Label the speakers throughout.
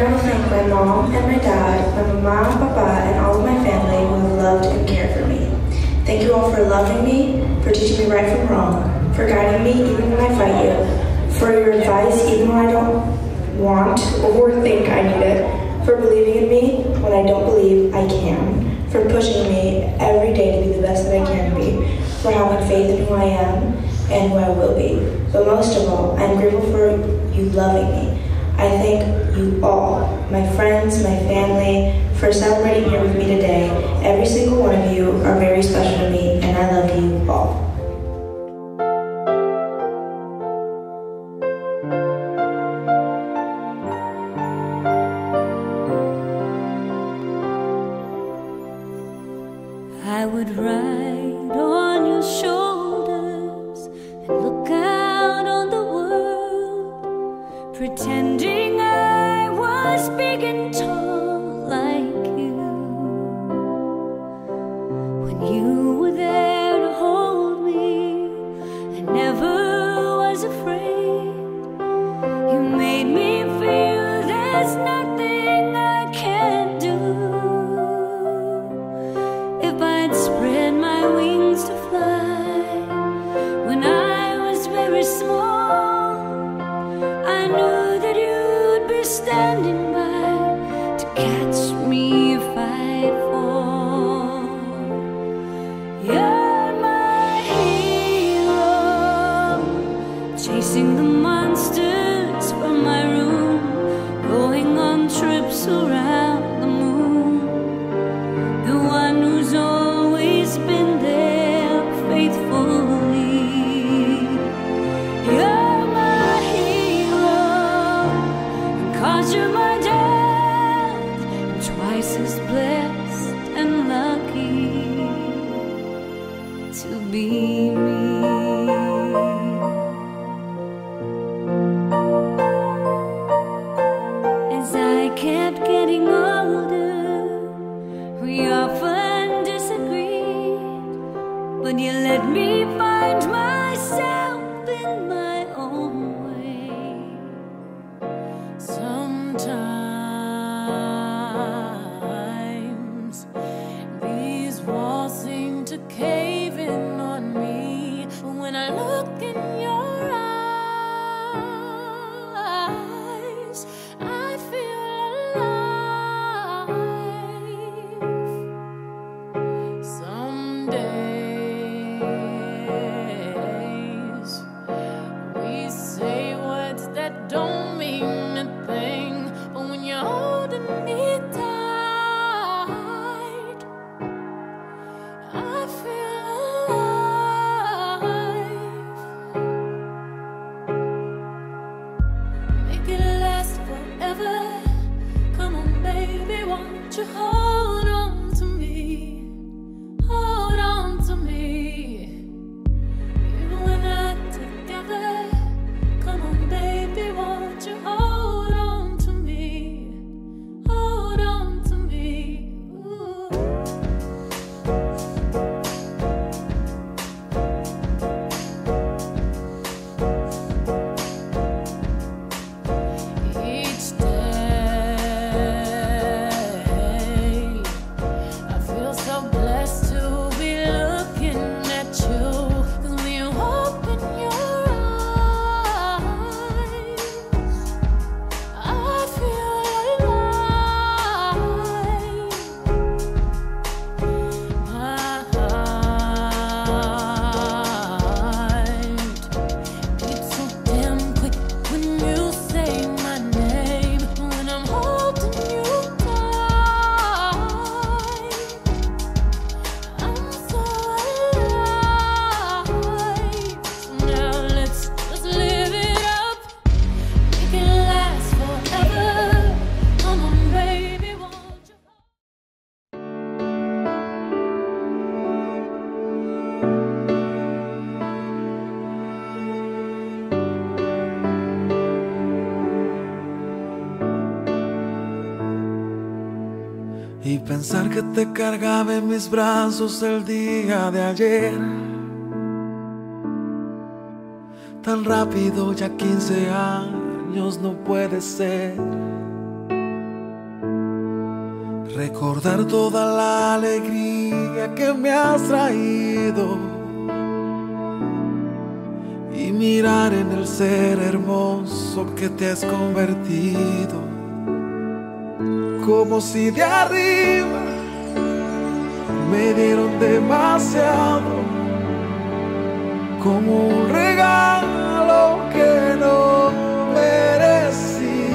Speaker 1: want to thank my mom and my dad, my mama, papa, and all of my family who have loved and cared for me. Thank you all for loving me, for teaching me right from wrong, for guiding me even when I fight you, for your advice even when I don't want or think I need it, for believing in me when I don't believe I can, for pushing me every day to be the best that I can be, for having faith in who I am and who I will be. But most of all, I'm grateful for you loving me. I thank you all, my friends, my family, for celebrating here with me today. Every single one of you are very special to me, and I love you all.
Speaker 2: I would ride on your shoulders and look out on the world, pretending I was big and tall like you. When you were there to hold me, I never was afraid. You made me feel there's nothing I can't do. If I'd spread my wings to fly when I was very small, I knew that you'd be standing by to catch me if I'd fall. You're my hero, chasing the monsters from my room, going on trips around the moon, the one who's always been there faithfully. You're my hero, and 'cause you're my dad, I'm twice as blessed and lucky to be me. As I kept getting older, we often disagreed, but you let me find myself in my own way. Sometimes these walls seem to cave in on me, but when I look in your eyes, I feel alive. Some days we say words that don't mean a thing, but when you're holding me tight, I feel alive. Make it last forever. Come on, baby, won't you hold on to me? Hold on to me. You and I together. Come on, baby, won't you hold on to me? Hold on to me. Ooh. Each day I feel so blessed to be looking at you, 'cause when you open your eyes, I feel alive. My heart beats so damn quick when you say my name. When I'm holding you tight, I'm so alive. So now let's live it up. Make it last forever. Come on, baby, won't you?
Speaker 3: Y pensar que te cargaba en mis brazos el día de ayer, tan rápido, ya 15 años no puede ser. recordar toda la alegría que me has traído y mirar en el ser hermoso que te has convertido, como si de arriba me dieron demasiado, como un regalo que no merecí,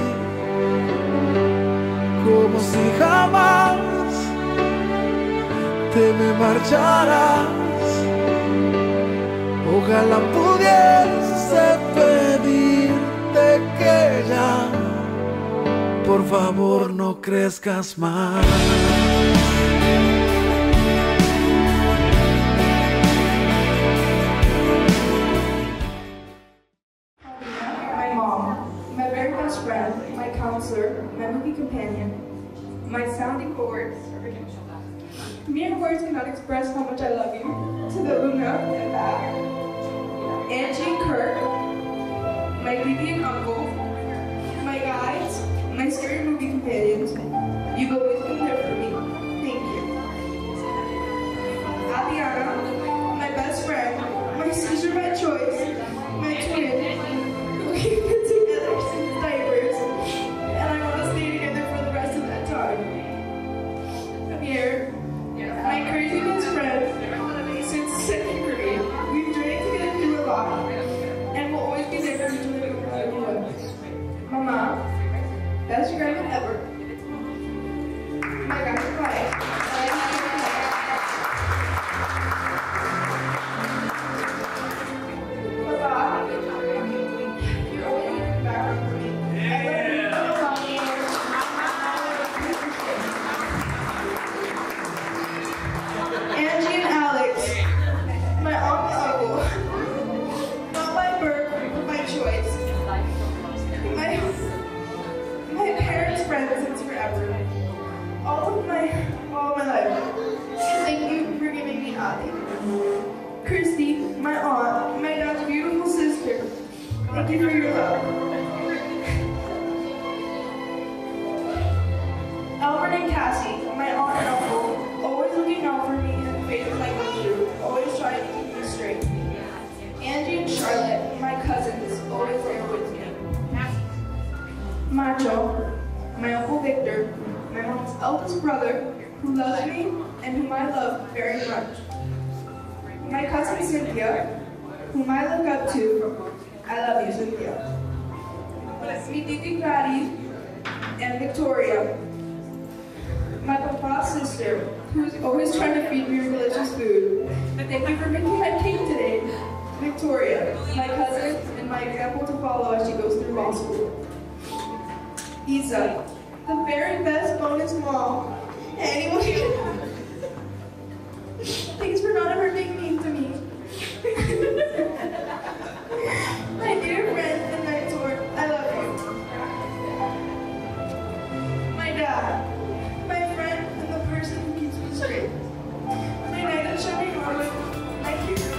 Speaker 3: como si jamás te me marcharás. Ojalá pudiese pedirte que ya, por favor, no crezcas más.
Speaker 1: My mom, my very best friend, my counselor, my movie companion, my sounding board. Mere words cannot express how much I love you. To the Luna and back. Angie and Kirk, my baby and uncle, my guides, my scary movie companions. You've always been there for me. Thank you. Adriana, my best friend, my sister by choice, my twin, who we've been together since diapers, and I want to stay together for the rest of that time. Amir, my crazy best friend since second grade. We've journeyed together through a lot, and we'll always be there for each other no matter what. Mama, best grandma ever. My grandma's wife. Papa, you're always in the background for me. Angie and Alex, my aunt and uncle, not by birth, but by choice. My parents' friends since forever. All of my life. Thank you for giving me Adi. Christy, my aunt, my dad's beautiful sister. Thank you for your love. Albert and Cassie, my aunt and uncle, always looking out for me in the phases I go through, always trying to keep me straight. Angie and Charlotte, my cousins, always there with me. Macho, my uncle Victor, my mom's eldest brother, who loves me and whom I love very much. My cousin Cynthia, whom I look up to. I love you, Cynthia. Mi titi Gladys and Victoria, my papa's sister, who's always trying to feed me delicious food. Thank you for making my cake today. Victoria, my cousin, and my example to follow as she goes through law school. Isa, the very best bonus mom. Anyone can. Thanks for not ever being mean to me. My dear friend and mentor, I love you. My dad, my friend and the person who keeps me straight. My knight of shining armor, my hero.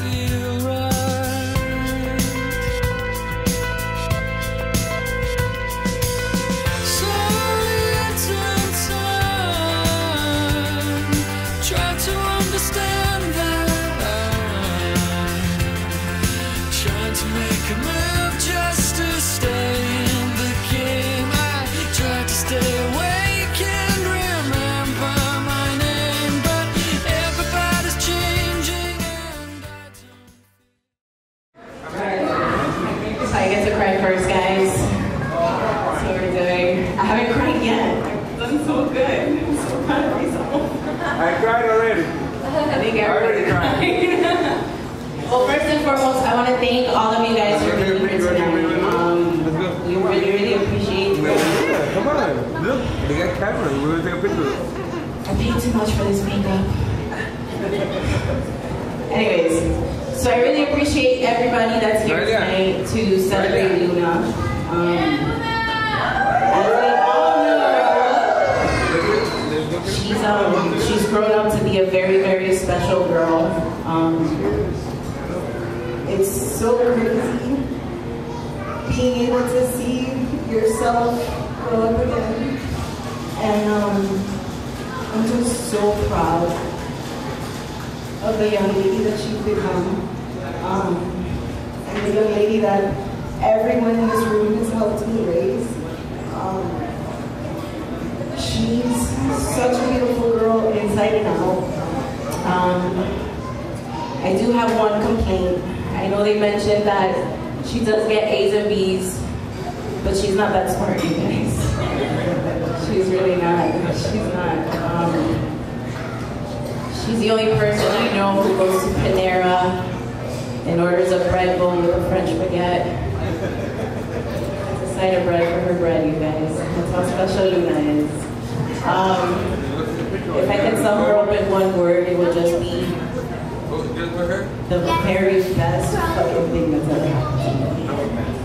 Speaker 3: feel right. Slowly it's in time. Try to understand that I'm trying to make a move just to stay in the game. I try to stay awake and remember my name, but everybody's changing and I don't.
Speaker 4: So I get to cry first, guys. That's what we're doing. I haven't cried yet. I've done so good. I'm so proud of myself.
Speaker 5: I cried already.
Speaker 4: I think everybody cried. Well, first and foremost, I want to thank all of you guys for being here tonight. We really, really appreciate you.
Speaker 5: Yeah, come on. Look, they got cameras. We're going to take a picture.
Speaker 4: I paid too much for this makeup. Anyways, so I really appreciate everybody that's here tonight to celebrate Luna. As we all know, she's grown up to be a very, very special girl. It's so crazy being able to see yourself grow up again. And I'm just so proud of the young lady that she's become. And the young lady that everyone in this room has helped me raise. She's such a beautiful girl inside and out. I do have one complaint. I know they mentioned that she does get A's and B's, but she's not that smart, you guys. She's really not. She's not. She's the only person I know who goes to Panera and orders a bread bowl with a French baguette. It's a side of bread for her bread, you guys. That's how special Luna is. If I could sum her up in one word, it would just be the very best fucking thing that's ever happened to me.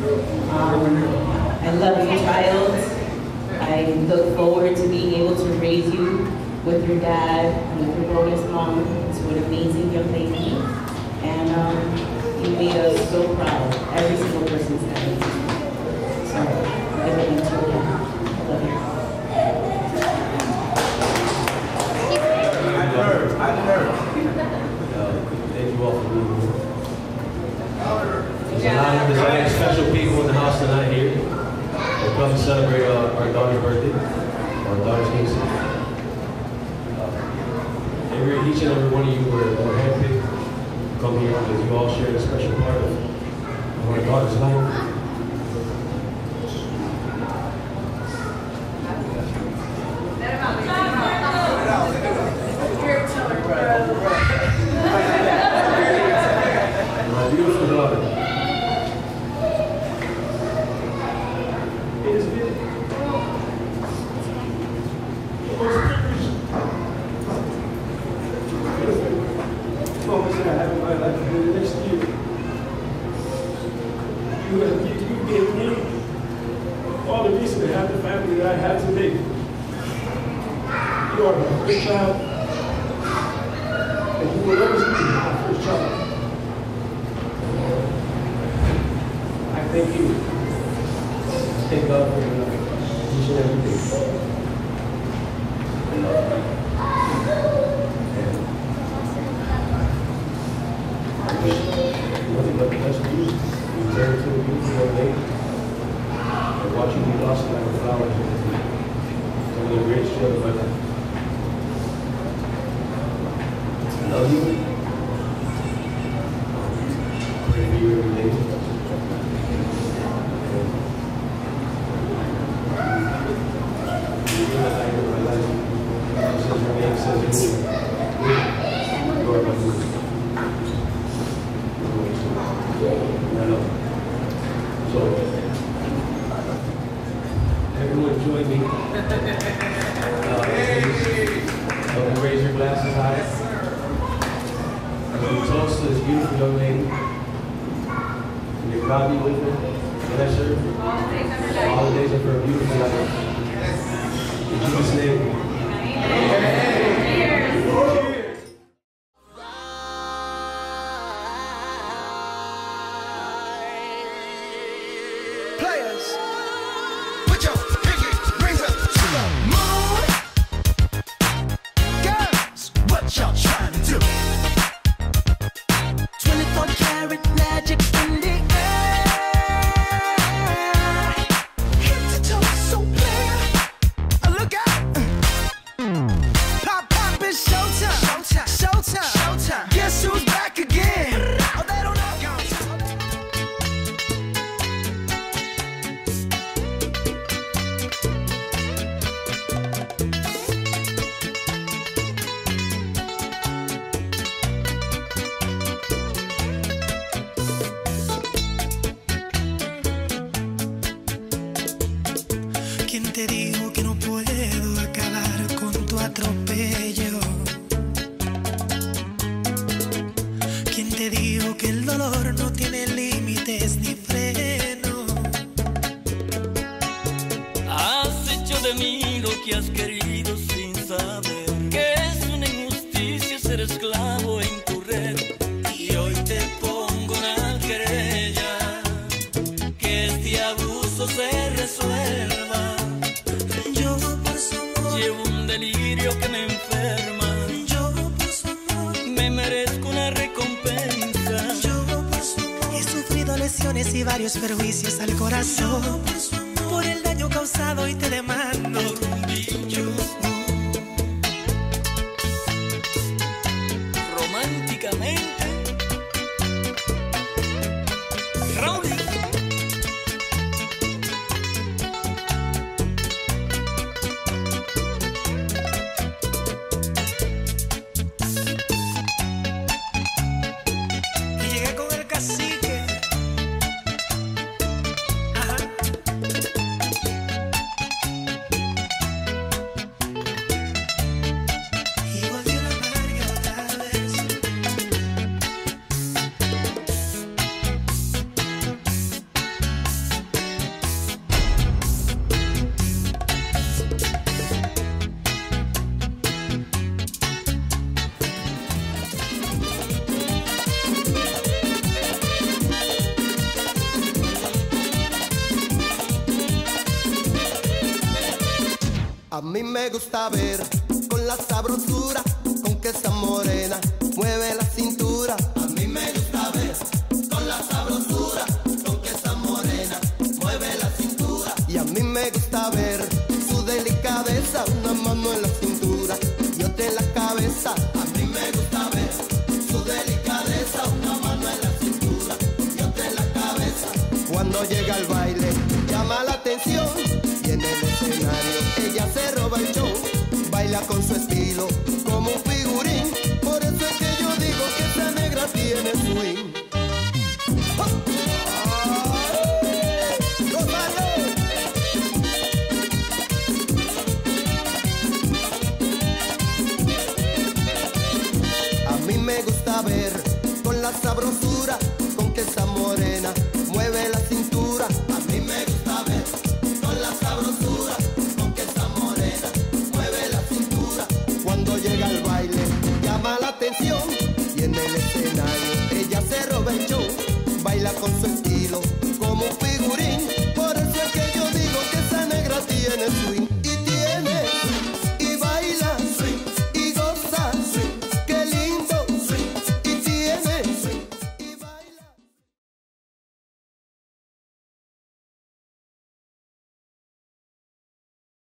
Speaker 4: I love you, child. I look forward to being able to raise you with your dad and with your bonus mom to an amazing young lady. And you made us so proud. Every single person's happy. So, give it into you. I love you.
Speaker 6: I deserve. Thank you all for being here. There's a lot of special people in the house tonight here. They come to celebrate our daughter's birthday, our daughter's Quinces. Each and every one of you were handpicked to come here because you all share a special part of our daughter's life. My beautiful daughter. It has been moments that I have in my life in the next year. You gave me all the reason to have the family that I have today. You are my first child, and you will always be my first child. I thank you. Thank God for your love, each and every day. I love you. Nothing but the best for you. You deserve to be beautiful young lady. And watching you blossom like a flower is one of the greatest joys of my life. I love you. I pray for you every day. You are the light of my life. Says your name, says you. You are my good. So, everyone join me. Raise your glasses high. As we toast to this beautiful young lady. May God be with her. Bless her. All the days of her beautiful life. In Jesus' name. Amen.
Speaker 7: que el dolor no tiene límites ni freno.
Speaker 8: Has hecho de mí lo que has querido sin saber que es una injusticia ser esclavo en tu red. Y hoy te pongo una querella, que este abuso se resuelva.
Speaker 7: Yo por su amor
Speaker 8: llevo un delirio que me enferma.
Speaker 7: Yo por su amor
Speaker 8: me merezco una recompensa.
Speaker 7: Yo por su amor he sufrido lesiones y varios perjuicios al corazón. Yo por su amor por el daño causado y te demando
Speaker 8: por un bicho. Románticamente, Raúl.
Speaker 7: Y llegué con el cacique. Ajá. Y volvió la amarga otra vez.
Speaker 9: A mí me gusta ver con la sabrosura con que esa morena mueve la cintura. A mí me gusta ver con la sabrosura con que esa morena mueve la cintura. Y a mí me gusta ver su delicadeza, una mano en la cintura y otra en la cabeza. A mí me gusta ver su delicadeza, una mano en la cintura y otra en la cabeza. Cuando llega al baile llama la atención y en el escenario ella se roba el show. Baila con su estilo como un figurín. Por eso es que yo digo que esa negra tiene swing. A mí me gusta ver con la sabrosura con que esa morena mueve la cintura. A mí me gusta ver con la sabrosura con que esa morena mueve la cintura. Cuando llega al baile llama la atención y en el escenario ella se roba el show. Baila con su estilo como un figurín.